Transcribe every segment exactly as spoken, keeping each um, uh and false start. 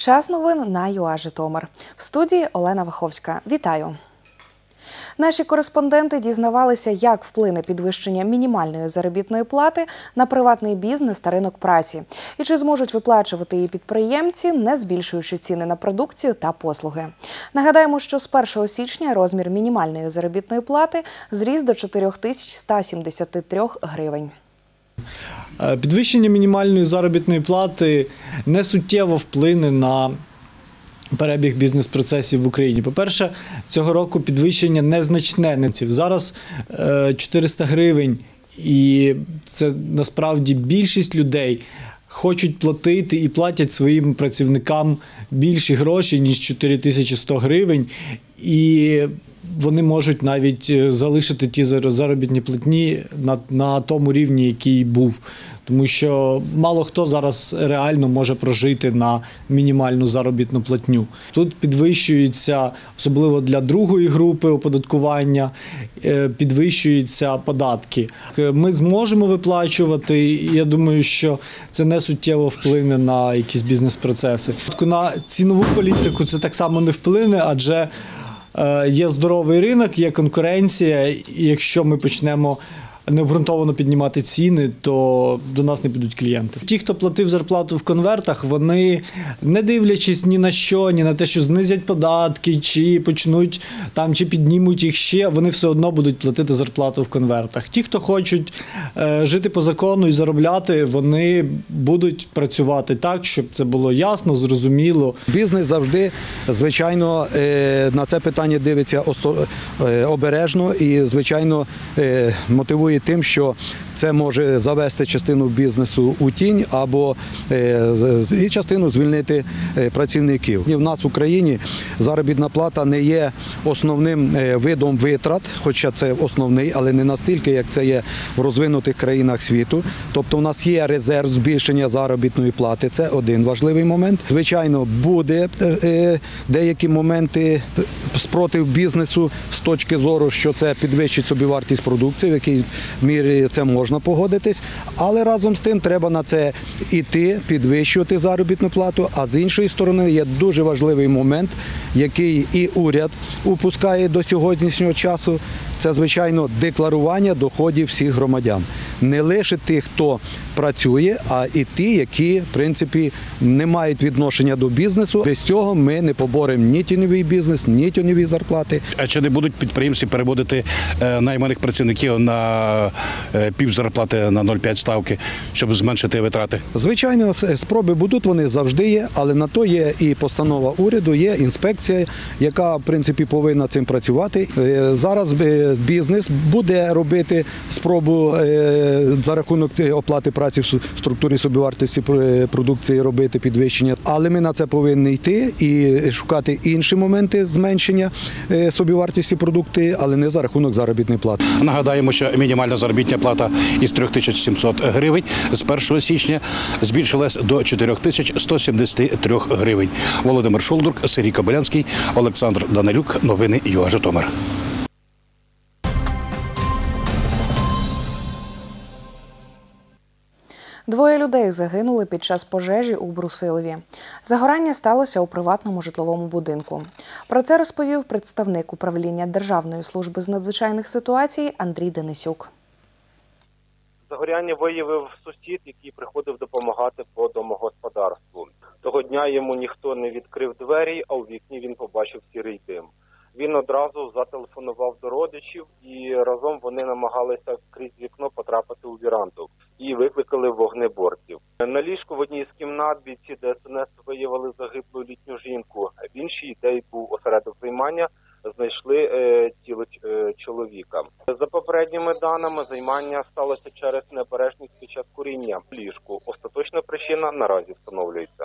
Час новин на ЮА Житомир. В студії Олена Ваховська. Вітаю! Наші кореспонденти дізнавалися, як вплине підвищення мінімальної заробітної плати на приватний бізнес та ринок праці. І чи зможуть виплачувати її підприємці, не збільшуючи ціни на продукцію та послуги. Нагадаємо, що з першого січня розмір мінімальної заробітної плати зріс до чотирьох тисяч ста сімдесяти трьох гривень. Підвищення мінімальної заробітної плати не суттєво вплине на перебіг бізнес-процесів в Україні. По-перше, цього року підвищення незначне. Зараз чотириста гривень, і це насправді більшість людей хочуть платити і платять своїм працівникам більші гроші, ніж чотири тисячі сто гривень. І вони можуть навіть залишити ті заробітні платні на, на тому рівні, який був. Тому що мало хто зараз реально може прожити на мінімальну заробітну платню. Тут підвищується, особливо для другої групи оподаткування, підвищуються податки. Ми зможемо виплачувати, я думаю, що це не суттєво вплине на якісь бізнес-процеси. На цінову політику це так само не вплине, адже є здоровий ринок, є конкуренція, і якщо ми почнемо необґрунтовано піднімати ціни, то до нас не підуть клієнти. Ті, хто платив зарплату в конвертах, вони, не дивлячись ні на що, ні на те, що знизять податки, чи почнуть там, чи піднімуть їх ще, вони все одно будуть платити зарплату в конвертах. Ті, хто хочуть е, жити по закону і заробляти, вони будуть працювати так, щоб це було ясно, зрозуміло. Бізнес завжди, звичайно, е, на це питання дивиться е, обережно і, звичайно, е, мотивує тим, що це може завести частину бізнесу у тінь або і частину звільнити працівників. І в нас в Україні заробітна плата не є основним видом витрат, хоча це основний, але не настільки, як це є в розвинутих країнах світу. Тобто у нас є резерв збільшення заробітної плати, це один важливий момент. Звичайно, буде деякі моменти спротив бізнесу з точки зору, що це підвищить собівартість продукції, в якій мірі це можна погодитись, але разом з тим треба на це йти, підвищувати заробітну плату, а з іншої сторони є дуже важливий момент, який і уряд упускає до сьогоднішнього часу, це, звичайно, декларування доходів всіх громадян. Не лише тих, хто працює, а і ті, які, в принципі, не мають відношення до бізнесу. Без цього ми не поборемо ні тіньовий бізнес, ні тіньові зарплати. А чи не будуть підприємці переводити найманих працівників на півзарплати на нуль цілих п'ять ставки, щоб зменшити витрати? Звичайно, спроби будуть, вони завжди є, але на то є і постанова уряду, є інспекція, яка, в принципі, повинна цим працювати. Зараз бізнес буде робити спробу за рахунок оплати праці в структурі собівартості продукції робити підвищення. Але ми на це повинні йти і шукати інші моменти зменшення собівартості продукції, але не за рахунок заробітної плати. Нагадаємо, що мінімальна заробітна плата із трьох тисяч сімсот гривень з першого січня збільшилась до чотирьох тисяч ста сімдесяти трьох гривень. Володимир Шолдурк, Сергій Кобилянський, Олександр Данилюк. Новини ЮА Житомир. Двоє людей загинули під час пожежі у Брусилові. Загорання сталося у приватному житловому будинку. Про це розповів представник управління Державної служби з надзвичайних ситуацій Андрій Денисюк. Загоряння виявив сусід, який приходив допомагати по домогосподарству. Того дня йому ніхто не відкрив двері, а у вікні він побачив сірий дим. Він одразу зателефонував до родичів і разом вони намагалися крізь вікно потрапити у віранду і викликали вогнеборців. На ліжку в одній з кімнат бійці Де Ес Ен Ес виявили загиблу літню жінку. В іншій, де й був осередок займання, знайшли е, тіло е, чоловіка. За попередніми даними, займання сталося через необережність під час куріння в ліжку. Остаточна причина наразі встановлюється.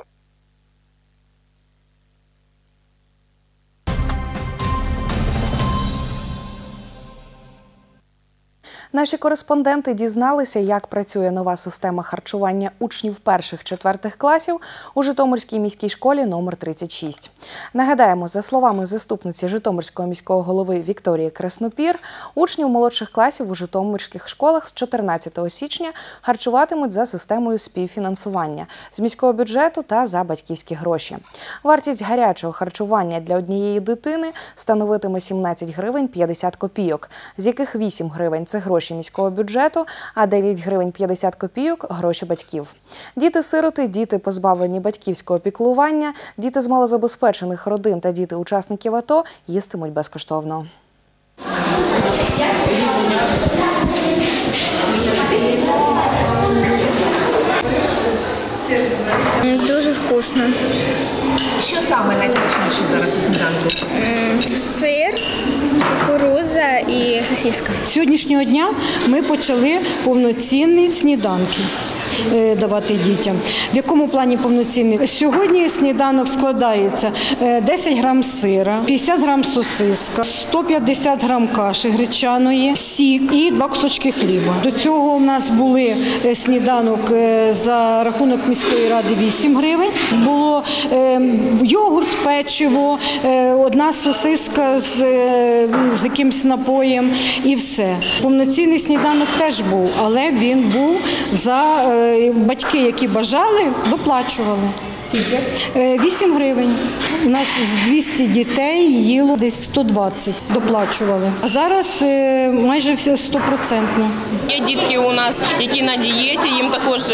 Наші кореспонденти дізналися, як працює нова система харчування учнів перших-четвертих класів у Житомирській міській школі номер тридцять шість. Нагадаємо, за словами заступниці Житомирського міського голови Вікторії Краснопір, учнів молодших класів у житомирських школах з чотирнадцятого січня харчуватимуть за системою співфінансування з міського бюджету та за батьківські гроші. Вартість гарячого харчування для однієї дитини становитиме сімнадцять гривень п'ятдесят копійок, з яких вісім гривень – це гроші міського бюджету, а дев'ять гривень п'ятдесят копійок – гроші батьків. Діти-сироти, діти, позбавлені батьківського піклування, діти з малозабезпечених родин та діти учасників АТО їстимуть безкоштовно. Дуже вкусно. Що саме найсмачніше зараз у сніданку? Сир, кукурудза і сосиска. З сьогоднішнього дня ми почали повноцінні сніданки давати дітям. В якому плані повноцінний? Сьогодні сніданок складається десять грам сира, п'ятдесят грам сосиска, сто п'ятдесят грам каші гречаної, сік і два кусочки хліба. До цього у нас були сніданок за рахунок міської ради вісім гривень. Було йогурт, печиво, одна сосиска з, з якимось напоєм і все. Повноцінний сніданок теж був, але він був за батьки, які бажали, доплачували. Скільки? вісім гривень. У нас з двісті дітей їло десь сто двадцять, доплачували. А зараз майже все стопроцентно. Є дітки у нас, які на дієті, їм також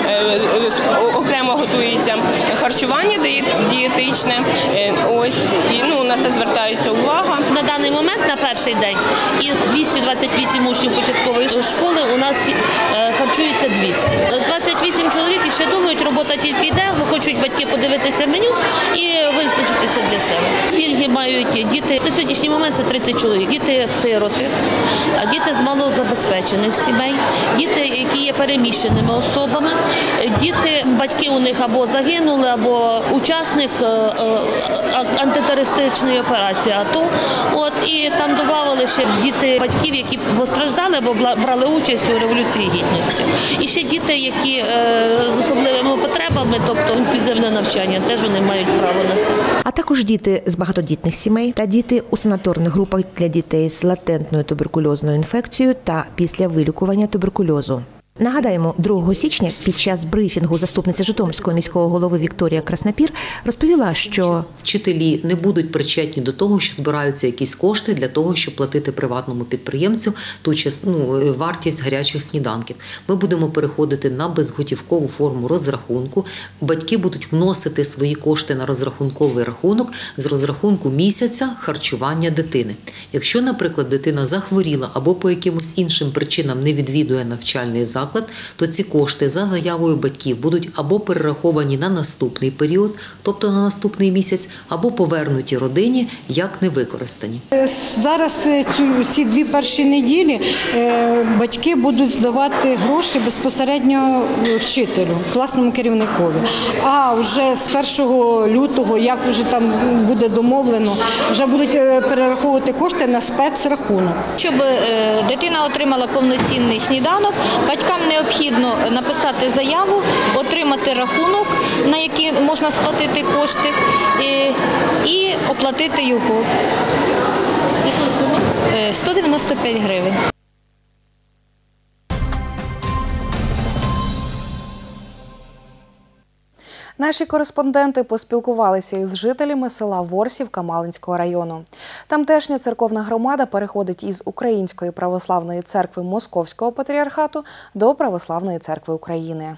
окремо готується харчування дієтичне. Ось, і ну, на це звертається увага. На даний момент, на перший день, із двісті двадцять вісім учнів початкової школи у нас харчується двісті. двадцять вісім чоловік і ще думають, робота тільки йде, бо хочуть батьки подивитися меню і визначитися для себе. Пільги мають діти, на сьогоднішній момент це тридцять чоловік. Діти-сироти, діти з малозабезпечених сімей, діти, які є переміщеними особами, діти, батьки у них або загинули, або учасник антитерористичної операції АТО. От, і там додавали ще діти батьків, які постраждали або брали участь у Революції Гідності. І ще діти, які з особливими потребами, тобто інклюзивне навчання, теж вони мають право на це. А також діти з багатодітних сімей та діти у санаторних групах для дітей з латентною туберкульозною інфекцією та після вилікування туберкульозу. Нагадаємо, другого січня під час брифінгу заступниця Житомирського міського голови Вікторія Краснопір розповіла, що вчителі не будуть причетні до того, що збираються якісь кошти для того, щоб платити приватному підприємцю ту ну, вартість гарячих сніданків. Ми будемо переходити на безготівкову форму розрахунку. Батьки будуть вносити свої кошти на розрахунковий рахунок з розрахунку місяця харчування дитини. Якщо, наприклад, дитина захворіла або по якимось іншим причинам не відвідує навчальний заклад, то ці кошти за заявою батьків будуть або перераховані на наступний період, тобто на наступний місяць, або повернуті родині як невикористані. Зараз цю, ці дві перші неділі батьки будуть здавати гроші безпосередньо вчителю, класному керівникові. А вже з першого лютого, як вже там буде домовлено, вже будуть перераховувати кошти на спецрахунок. Щоб дитина отримала повноцінний сніданок, батькам необхідно написати заяву, отримати рахунок, на який можна сплатити кошти, і, і оплатити його. сто дев'яносто п'ять гривень. Наші кореспонденти поспілкувалися із жителями села Ворсівка Малинського району. Тамтешня церковна громада переходить із Української православної церкви Московського патріархату до Православної церкви України.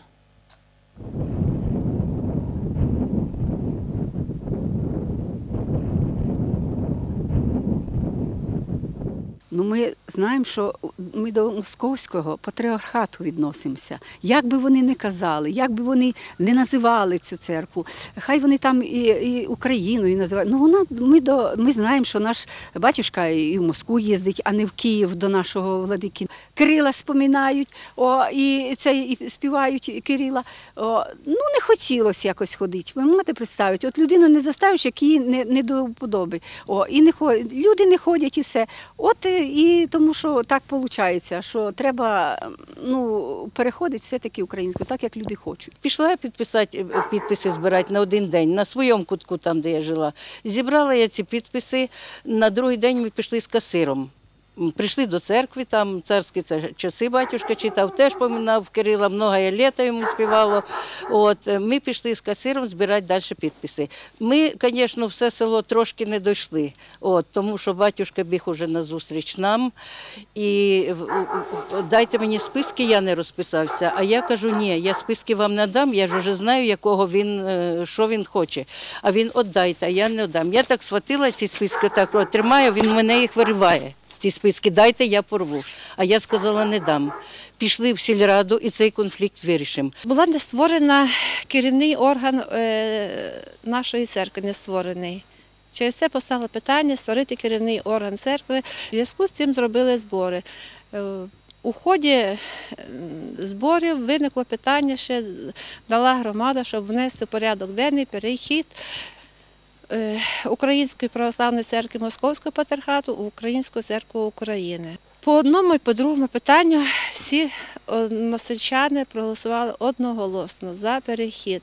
Ну, ми знаємо, що ми до Московського патріархату відносимося. Як би вони не казали, як би вони не називали цю церкву, хай вони там і, і Україною називають. Ну, вона, ми, до, ми знаємо, що наш батюшка і в Москву їздить, а не в Київ до нашого владики. Кирила споминають, о, і, це, і співають Кирила. О, ну, не хотілося якось ходити. Ви можете представити, от людину не заставиш, якій не, не до вподоби. О, і не ходять, люди не ходять і все. От і тому що так виходить, що треба ну, переходити все-таки українською, так як люди хочуть. Пішла підписати, підписи збирати на один день, на своєму кутку, там, де я жила. Зібрала я ці підписи, на другий день ми пішли з касиром. Прийшли до церкви, там царські часи батюшка читав, теж поминав Кирила, многое літо йому співало. От, ми пішли з касиром збирати далі підписи. Ми, звісно, все село трошки не дійшли, от, тому що батюшка біг уже назустріч нам. І дайте мені списки, я не розписався. А я кажу, ні, я списки вам не дам, я ж вже знаю, якого він, що він хоче. А він віддайте, а я не дам. Я так схватила ці списки, так тримаю, він мене їх вириває. Ці списки дайте, я порву. А я сказала, не дам. Пішли в сільраду і цей конфлікт вирішимо. Була не створена керівний орган е, нашої церкви, не створений. Через це постало питання створити керівний орган церкви. В зв'язку з цим зробили збори. Е, у ході зборів виникло питання, ще дала громада, щоб внести в порядок денний перехід Української православної церкви Московського патріархату в Українську церкву України. По одному і по другому питанню всі односельчани проголосували одноголосно за перехід.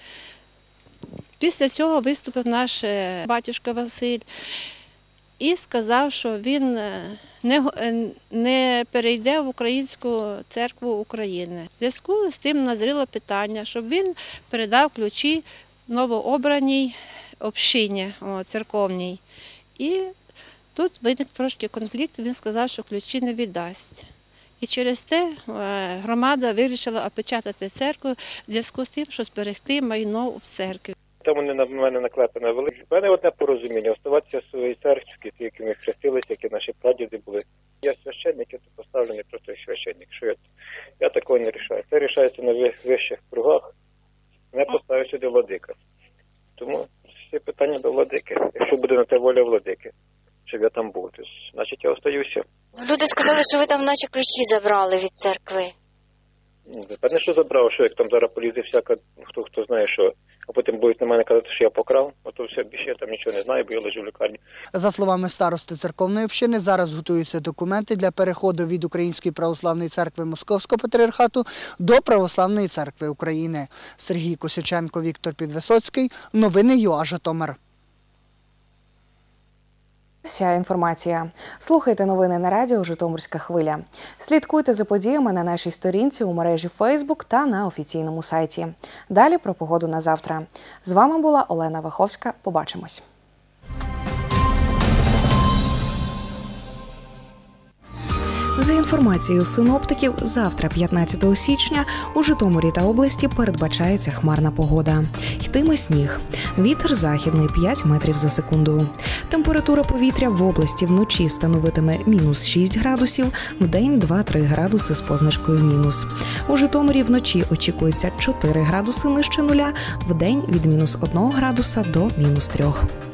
Після цього виступив наш батюшка Василь і сказав, що він не, не перейде в Українську церкву України. В зв'язку з тим назріло питання, щоб він передав ключі новообраній общині церковній. І тут виник трошки конфлікт, він сказав, що ключі не віддасть. І через те громада вирішила опечатати церкву в зв'язку з тим, що зберегти майно в церкві. Там вони на мене наклепано велике. У мене одне порозуміння, оставатися в своїй церкві, ті, які ми хрестилися, які наші прадіди були. Я священник, я тут поставлений просто священник. Що я, я такого не рішаю. Це рішається на вищих кругах. Мене поставив сюди владика. Тому всі питання до владики. Якщо буде на те воля владики, щоб я там був, то, значить я остаюся. Люди сказали, що ви там наче ключі забрали від церкви. Певне, що забрав, що як там зараз полізе всяка, хто хто знає, що, а потім будуть на мене казати, що я покрав, а то все, більше я там нічого не знаю, бо я лежу в лікарні. За словами старости церковної общини, зараз готуються документи для переходу від Української православної церкви Московського патріархату до Православної церкви України. Сергій Косяченко, Віктор Підвисоцький. Новини ЮА Житомир. Вся інформація. Слухайте новини на радіо «Житомирська хвиля». Слідкуйте за подіями на нашій сторінці у мережі Фейсбук та на офіційному сайті. Далі про погоду на завтра. З вами була Олена Ваховська. Побачимось. За інформацією синоптиків, завтра, п'ятнадцятого січня, у Житомирі та області передбачається хмарна погода. Йтиме сніг. Вітер західний п'ять метрів за секунду. Температура повітря в області вночі становитиме мінус шість градусів, вдень два-три градуси з позначкою мінус. У Житомирі вночі очікується чотири градуси нижче нуля, вдень від мінус одного градуса до мінус трьох.